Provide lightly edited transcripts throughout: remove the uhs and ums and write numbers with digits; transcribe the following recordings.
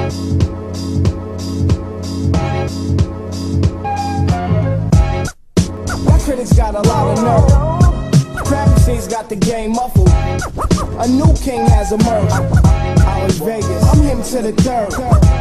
Critics got a lot of nerve. Crap MC's got the game muffled. A new king has emerged. Out in Vegas, I'm him to the third.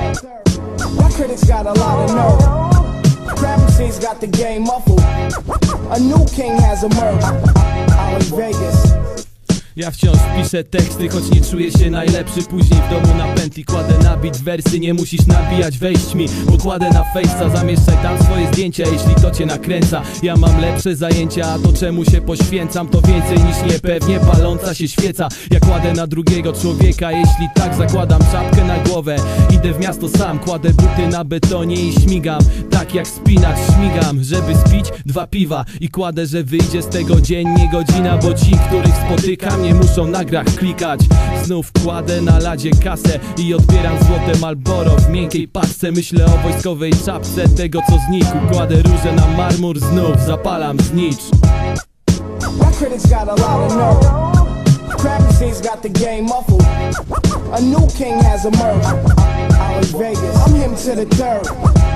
My critics got a lot of nerve. Crap MC's got the game muffled. A new king has emerged. Out in Vegas. Ja wciąż piszę teksty, choć nie czuję się najlepszy. Później w domu na pętli kładę na beat wersy. Nie musisz nabijać, wejść mi, bo kładę na face'a. Zamieszczaj tam swoje zdjęcia, jeśli to cię nakręca. Ja mam lepsze zajęcia, a to czemu się poświęcam to więcej niż niepewnie paląca się świeca. Ja kładę na drugiego człowieka, jeśli tak zakładam czapkę na głowę. Idę w miasto sam, kładę buty na betonie i śmigam. Tak jak spinacz śmigam, żeby spić 2 piwa. I kładę, że wyjdzie z tego dziennie godzina. Bo ci, których spotykam, nie muszą na grach klikać. Znów kładę na ladzie kasę i odbieram złote Marlboro w miękkiej paczce. Myślę o wojskowej czapce tego, co znikł. Kładę róże na marmur, znów zapalam znicz. My critics got a lot of nerve. Crap MC's got the game muffled. A new king has emerged. Out in Vegas, I'm him to the third.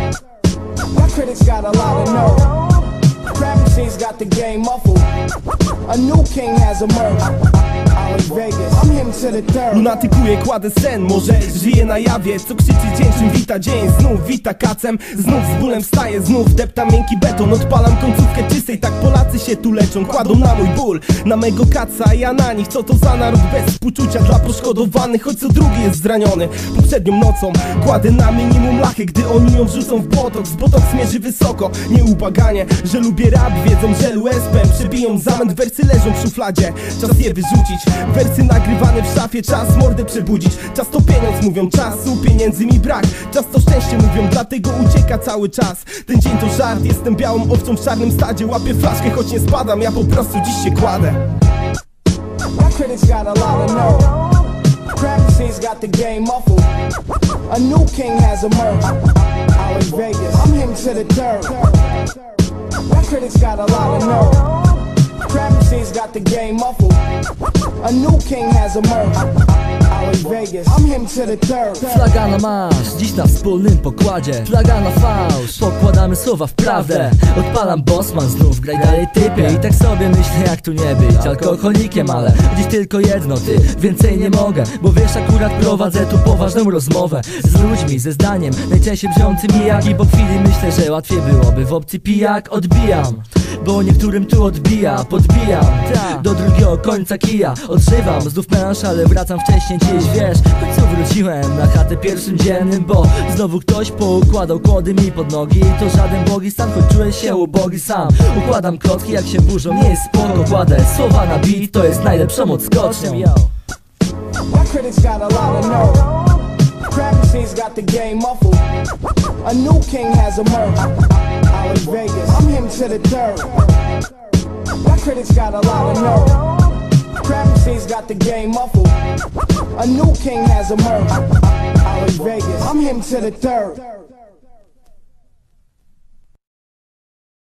My critics got a lot of nerve. Crap MC's got the game muffled. A new king has emerged. Out in Vegas, I'm him to the third. Lunatykuję, kładę sen, może żyję na jawie. Co krzyczy dzień, czym wita dzień, znów wita kacem. Znów z bólem wstaję, znów deptam miękki beton. Odpalam końcówkę czystej, tak Polacy się tu leczą. Kładą na mój ból, na mego kaca, a ja na nich. Co to za naród bez współczucia dla poszkodowanych, choć co drugi jest zraniony. Poprzednią nocą kładę na minimum lachę, gdy oni ją wrzucą w botoks. Botoks mierzy wysoko, nieubaganie, że lubię rap, wiedzą, że USP przebiją zamęt, wersy leżą w szufladzie. Czas je wyrzucić, wersy nagrywane w szafie. Czas mordę przebudzić, czas to pieniądz, mówią czasu, pieniędzy mi brak. Czas to szczęście, mówią, dlatego ucieka cały czas. Ten dzień to żart, jestem białą owcą w czarnym stadzie. Łapię flaszkę, choć nie spadam, ja po prostu dziś się kładę. My critics got a lot of nerve. Crap MC's got the game muffled. A new king has emerged. Out in Vegas, I'm him to the third. My critics got a lot of nerve. Crap MC's got the game muffled. A new king has emerged. Out in Vegas, I'm him to the third. Flaga na marsz, dziś na wspólnym pokładzie. Flaga na fałsz, pokładamy słowa w prawdę. Odpalam Bossman, znów graj dalej typie. I tak sobie myślę, jak tu nie być alkoholikiem, ale dziś tylko jedno, ty, więcej nie mogę. Bo wiesz, akurat prowadzę tu poważną rozmowę z ludźmi, ze zdaniem najczęściej brzmiącymi jak. I po chwili myślę, że łatwiej byłoby w opcji pijak. Odbijam, bo niektórym tu odbija, podbijam do drugiego końca kija. Odżywam, znów melanż, ale wracam wcześniej dziś, wiesz. W końcu wróciłem na chatę pierwszym dziennym, bo znowu ktoś poukładał kłody mi pod nogi. I to żaden bogi stan, choć czuję się ubogi sam. Układam klocki, jak się burzą, nie jest spoko. Kładę słowa na beat, to jest najlepszą odskocznią. My critics got a lot of nerve. Crap MC's got the game muffled. A new king has emerged. Out in Vegas, I'm him to the third. My critics got a lot of nerve. Crap MC's got the game muffled. A new king has emerged. Out in Vegas, I'm him to the third.